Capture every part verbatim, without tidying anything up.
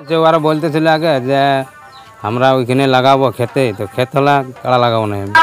হয়েছে, ওরা বলতেছিল আগে যে আমরা ওইখানে লাগাবো খেতে, তো ক্ষেত হলে কাড়া লাগাবো না আমি।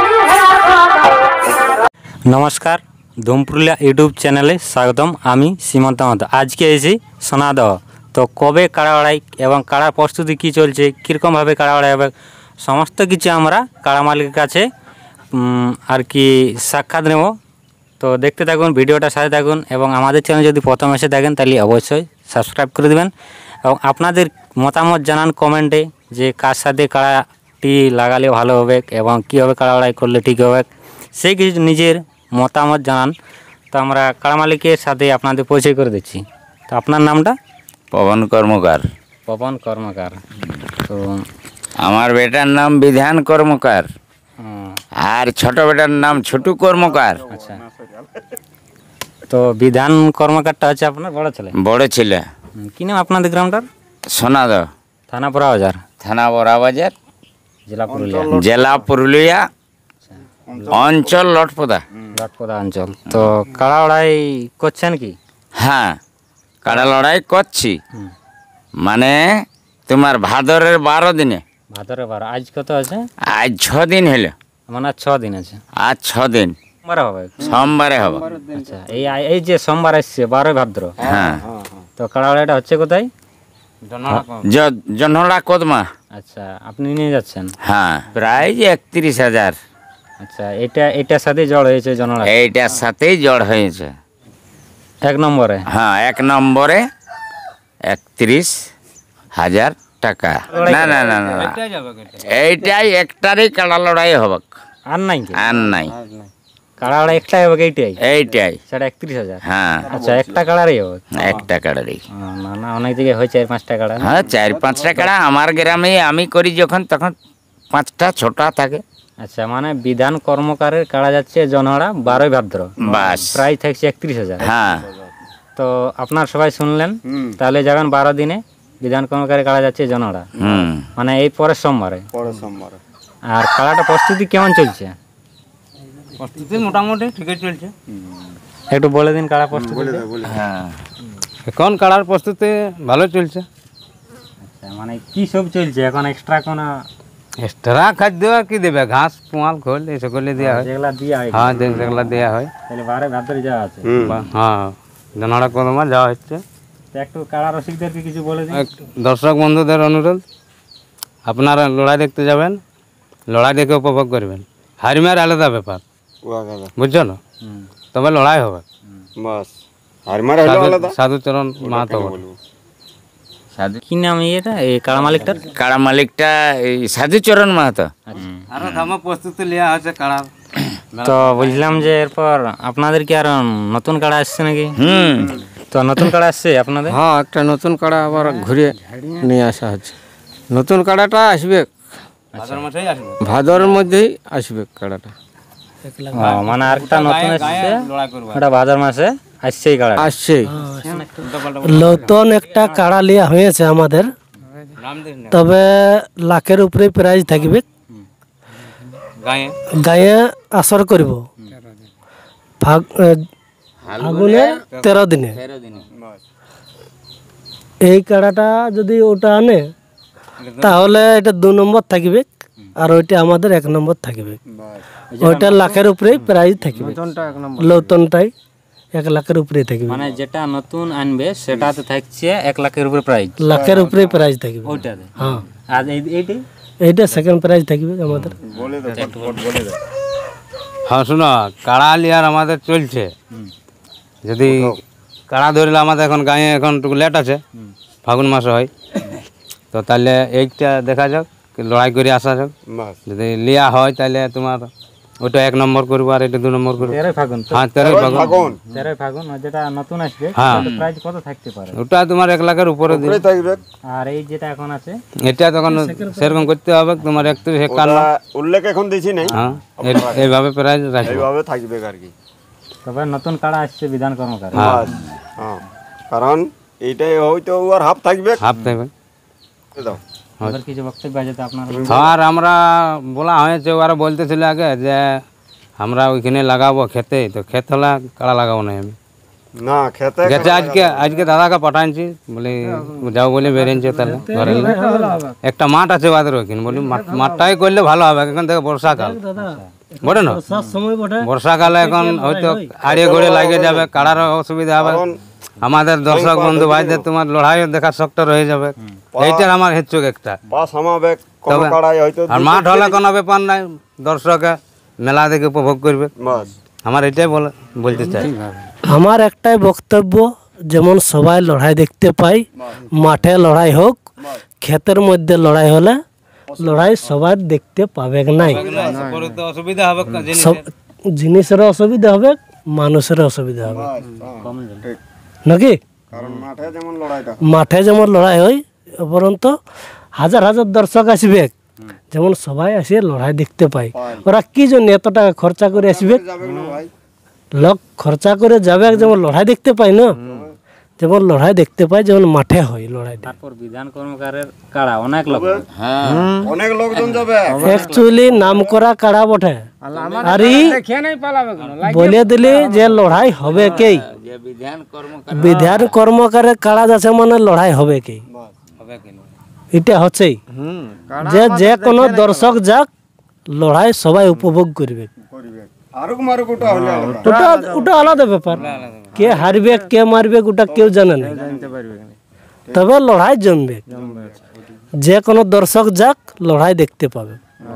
নমস্কার, ধুমপুরুলিয়া ইউটিউব চ্যানেলে স্বাগতম। আমি সীমন্ত মাহাতো। আজকে এসেছি সোনাদহ। তো কবে কাড়া লড়াই এবং কাড়ার প্রস্তুতি কী চলছে, কীরকমভাবে কাড়া লড়াই হবে, সমস্ত কিছু আমরা কাড়া মালিকের কাছে আর কি সাক্ষাৎ নেব। তো দেখতে থাকুন, ভিডিওটা সাথে থাকুন এবং আমাদের চ্যানেল যদি প্রথম এসে থাকেন তাহলে অবশ্যই সাবস্ক্রাইব করে দেবেন এবং আপনাদের মতামত জানান কমেন্টে যে কার সাথে কাড়াটি লাগালে ভালো হবে এবং কীভাবে কাড়া লড়াই করলে ঠিক হবে, সেই কিছু নিজের মতামত জানান। তো আমরা কাড়া মালিকের সাথে আপনাদের পরিচয় করে দিচ্ছি। তো আপনার নামটা? পবন কর্মকার। পবন কর্মকার। তো আমার বেটার নাম বিধান কর্মকার, আর ছোট বেটার নাম ছোটু কর্মকার। আচ্ছা, তো বিধান কর্মকারটা হচ্ছে আপনার বড় ছেলে? বড় ছেলে। কী নাম আপনাদের গ্রামটার? সোনাদহ, থানা বড়াবাজার, থানা বড়াবাজার, জেলা পুরুলিয়া, জেলা পুরুলিয়া, অঞ্চল লটপদা। লটপদা অঞ্চল। তো কাড়া লড়াই করছেন কি? হ্যাঁ, কাড়া লড়াই করছি, মানে তোমার ভাদরের বারো দিনে। ভাদরে বারো, আজ কত আছে? আজ ছ দিন হলো, মানে আর ছ দিন আছে। আজ ছ দিন, সোমবারে হবে? সোমবারে হবে। আচ্ছা, এই এই যে সোমবার আসছে বারোই ভাদ্র। হ্যাঁ, তো কাড়া লড়াইটা হচ্ছে কোথায়? জনহড়া কদমা। আচ্ছা, আপনি নিয়ে যাচ্ছেন? হ্যাঁ, প্রায় একত্রিশ হাজার। আচ্ছা, এটা এটার সাথেই জড় হয়েছে জনহড়া? এইটার সাথেই জড় হয়েছে এক নম্বরে? হ্যাঁ, এক নম্বরে একত্রিশ হাজার টাকা। না না না না, এইটাই একটারই কাড়া লড়াই হবে, আর নাই? আর নাই। কাড়া লড়াই একটাই হবে? এইটাই এইটাই, সেটা একত্রিশ হাজার? হ্যাঁ। আচ্ছা, একটা কাড়ারই হবে? একটা কাড়ারই। না না, অনেক জায়গায় হয় চার পাঁচটা কাড়া। হ্যাঁ, চার পাঁচটা কাড়া। আমার গ্রামে আমি করি যখন, তখন পাঁচটা ছোটা থাকে। আচ্ছা, মানে বিধান কর্মকারের কাড়া যাচ্ছে জনহড়া বারোই ভাদ্র, বাস, প্রায় থাকছে একত্রিশ হাজার। হ্যাঁ। তো আপনার সবাই শুনলেন, তাহলে যাবেন বারো দিনে বিধান কর্মকারের কাড়া যাচ্ছে জনহড়া, হুম, মানে এই পরের সোমবারে। পরের সোমবারে। আর কাড়াটা প্রস্তুতি কেমন চলছে? প্রস্তুতি মোটামুটি ঠিকই চলছে। একটু বলে দিন কাড়া প্রস্তুতি। হ্যাঁ, এখন কাড়ার প্রস্তুতি ভালো চলছে। আচ্ছা, মানে কি সব চলছে এখন? এক্সট্রা কোনো এক্সট্রা খাদ্য আর কি দেবে? ঘাস, পোয়াল, খোল এই সকলে দেওয়া হয়। যেগুলা দিয়া হয়? হ্যাঁ, যেগুলো দেওয়া হয়। তাহলে বারোই ভাদ্রে যাওয়া আছে? হ্যাঁ, জনহড়া কদমা যাওয়া হচ্ছে। তো একটু কাড়া রসিকদেরকে কিছু বলে দিন। দর্শক বন্ধুদের অনুরোধ, আপনারা লড়াই দেখতে যাবেন, লড়াই দেখে উপভোগ করবেন। হারিমার আলাদা ব্যাপার, বুঝছো না? তবে লড়াই হবে। সাধুচরণ মাহাতো। কি নাম এটা এই কাড়া মালিকটার? কাড়া মালিকটা এই সাধুচরণ মাহাতো। আরো ধামা প্রস্তুতি নেওয়া হচ্ছে কাড়ার। তো বলছিলাম যে এরপর আপনাদের কি আর নতুন কাড়া আসছে নাকি? হুম, তো নতুন কাড়া আসছে আপনাদের? হ্যাঁ, একটা নতুন কাড়া আবার ঘুরে নিয়ে আসা হচ্ছে। নতুন কাড়াটা আসবে ভাদরের মধ্যেই আসবে কাড়াটা। মানে আরেকটা নতুন আসছে, ওটা ভাদর মাসে আসছে এই কাড়া? আসছে। নতুন একটা কাড়া লিয়া হয়েছে আমাদের, তবে লাখের উপরে প্রাইজ থাকবে। গায়ে আসর করব ফাগুনে তেরো দিনে। এই কাড়াটা যদি ওটা আনে তাহলে এটা দু নম্বর থাকবে, আর ওইটা আমাদের এক নম্বর থাকবে। ওইটা লাখের উপরেই প্রাইজ থাকবে, নতুনটাই এক লাখের উপরে থাকবে। মানে যেটা নতুন আনবে সেটাতে থাকছে এক লাখের উপরে প্রাইজ? লাখের উপরে প্রাইজ থাকবে ওইটাতে। হ্যাঁ, আর এইটাই এইটা সেকেন্ড প্রাইজ থাকবে আমাদের। হ্যাঁ, শোনো, কাড়া লিয়ার আমাদের চলছে। যদি কাড়া ধরলে আমাদের এখন গায়ে এখন একটু লেট আছে, ফাগুন মাসে হয়, তো তাহলে এইটা দেখা যাক, লড়াই করে আসা যাক। যদি লিয়া হয় তাহলে তোমার ওটা এক নম্বর করবো আর এটা দু নম্বর করবো। তেরোই ফাগুন? হ্যাঁ, তেরোই ফাগুন। তেরোই ফাগুন যেটা নতুন আসবে, হ্যাঁ, প্রাইজ কত থাকতে পারে? ওটা তোমার এক লাখের উপরে থাকবে। আর এই যেটা এখন আছে এটা তখন সেরকম করতে হবে তোমার একত্রিশ একান্ন উল্লেখ এখন দিছি নাই। হ্যাঁ, এইভাবে প্রাইজ রাখবে, এইভাবে থাকবে আর কি। তবে নতুন কাড়া আসছে বিধান কর্মকার। হ্যাঁ, কারণ এইটাই হয়তো আর হাফ থাকবে, হাফ থাকবে। এবার কিছু বক্তব্য আছে তো আপনার? আর আমরা বলা হয়েছে, ওরা বলতেছিল আগে যে আমরা ওইখানে লাগাবো খেতে, তো ক্ষেত হলে কাড়া লাগাবো না আমি। না খেতে গেছে আজকে আজকে দাদাকে পাঠাইছি বলি যাও বলে বেরিয়েছে তাহলে ঘরে নিয়ে। একটা মাঠ আছে বাদের ওখানে বলি মাঠ- মাঠটাই করলে ভালো হবে এখান থেকে বর্ষাকাল বটে না বর্ষার সময় বটে বর্ষাকালে এখন হয়তো আড়িয়ে ঘড়ে লাগে যাবে কাড়ার অসুবিধা হবে আমাদের দর্শক বন্ধু ভাইদের তোমার লড়াই দেখার শখটা রয়ে যাবে এইটার আমার হেচ্ছুক একটা পা সামাবে কোন তবে- কাড়াই হয়তো আর মাঠ হলে কোনো ব্যাপার নাই দর্শকে মেলা দেখে উপভোগ করবে বাস আমার এটাই বলে বলতে চাই আমার একটাই বক্তব্য, যেমন সবাই লড়াই দেখতে পাই, মাঠে লড়াই হোক, ক্ষেতের মধ্যে লড়াই হলে লড়াই সবাই দেখতে পাবে নাই। অসুবিধা হবে সব জিনিসের অসুবিধা হবে, মানুষের অসুবিধা হবে ঠিক নাকি? কারণ মাঠে যেমন লড়াইটা মাঠে যেমন লড়াই হয় উপরন্ত হাজার হাজার দর্শক আসবে, যেমন সবাই আসে লড়াই দেখতে পায়। ওরা কি জন্য এত টাকা খরচা করে আসবে? যাবে না ভাই লোক খরচা করে যাবে, যেমন লড়াই দেখতে পায় না, যেমন লড়াই দেখতে পায় যেমন মাঠে হয় লড়াইটা। তারপর বিধান কর্মকারের কাড়া অনেক লোক অনেক লোকজন যাবে অ্যাকচুয়ালি নাম করা কাড়া বটে, আর ই বলে দিলি যে লড়াই হবে কে, বিধান কর্মকারের কাড়া যাচ্ছে মানে লড়াই হবে কে, এটা হচ্ছেই যে যে কোনো দর্শক যাক লড়াই সবাই উপভোগ করবে। করবে আরুক মারুক ওটা হলে আলাদা। ওটা ওটা আলাদা ব্যাপার, কে হারবে কে মারবে ওটা কেউ জানে না, তবে লড়াই জমবে, যে কোনো দর্শক যাক লড়াই দেখতে পাবে।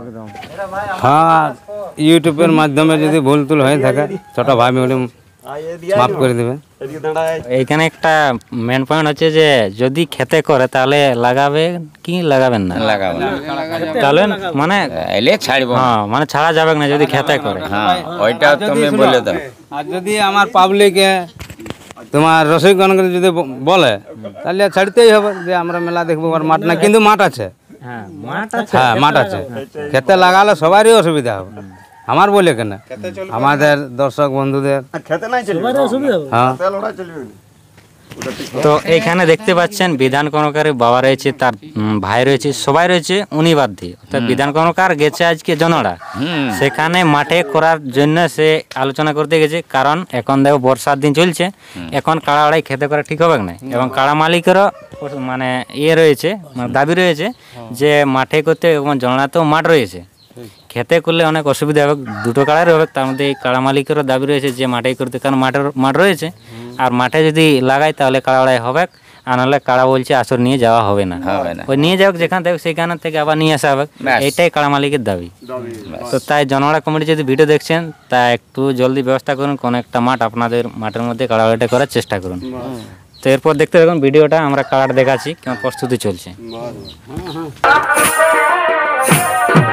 হ্যাঁ ইউটিউবের মাধ্যমে যদি ভুল টুল হয়ে থাকে ছোট ভাই বলে মাফ করে দেবে। এদিকে দাঁড়ায় এইখানে একটা মেন পয়েন্ট হচ্ছে যে যদি খেতে করে তাহলে লাগাবে কি লাগাবেন না লাগাবো না। তাহলে মানে এলে ছাড়বো না। হ্যাঁ মানে ছাড়া যাবে না যদি খেতে করে। হ্যাঁ ওইটা তুমি বলে দাও আর যদি আমার পাবলিকে তোমার রসিকগণকে যদি ব- বলে তাহলে ছাড়তেই হবে যে আমরা মেলা দেখবো আর মাঠ না, কিন্তু মাঠ আছে, হ্যাঁ মাঠ হ্যাঁ মাঠ আছে, খেতে লাগালে সবারই অসুবিধা হবে, আমার বলে কেন আমাদের দর্শক বন্ধুদের আর খেতে নাই চলবে হ্যাঁ খেতে লড়াই চলবে না ওটা ঠিক তো এইখানে দেখতে পাচ্ছেন বিধান কর্মকারের বাবা রয়েছে, তার উম, ভাই রয়েছে, সবাই রয়েছে, উনি বাদ দিয়ে অর্থাৎ বিধান কর্মকার গেছে আজকে জনড়া, হুম সেখানে মাঠে করার জন্য সে আলোচনা করতে গেছে, কারণ এখন দেখো বর্ষার দিন চলছে, এখন কাড়া আড়াই খেতে করা ঠিক হবে না, এবং কাড়া মালিকেরও মানে ইয়ে রয়েছে, মানে দাবি রয়েছে যে মাঠে করতে এবং জনড়াতেও মাঠ রয়েছে, খেতে করলে অনেক অসুবিধা হবে, দুটো কাড়াই হবে, তার মধ্যে এই কাড়া মালিকেরও দাবি রয়েছে যে মাঠেই করতে, কারণ মাঠের মাঠ রয়েছে, আর মাঠে যদি লাগাই তাহলে কাড়া আড়াই হবে, আর নাহলে কাড়া বলছে আসর নিয়ে যাওয়া হবে না, হবে না। ওই নিয়ে যাওক যেখান থেকে সেখান থেকে আবার নিয়ে আসা হবে, ব্যাস। এটাই কাড়া মালিকের দাবি। তো তাই জনগণা কমিটি যদি ভিডিও দেখছেন তা একটু জলদি ব্যবস্থা করুন, কোনো একটা মাঠ আপনাদের মাঠের মধ্যে কাড়া আড়াইটা করার চেষ্টা করুন। তো এরপর দেখতে দেখুন ভিডিওটা আমরা কাড়াটা দেখাচ্ছি কেমন প্রস্তুতি চলছে। বাস